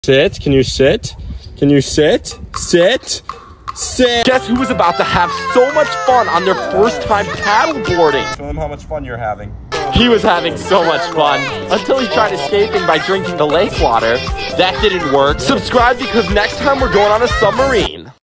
Sit. Can you sit? Can you sit? Sit. Sit. Guess who was about to have so much fun on their first time paddleboarding? Show them how much fun you're having. He was having so much fun until he tried escaping by drinking the lake water. That didn't work. Subscribe because next time we're going on a submarine.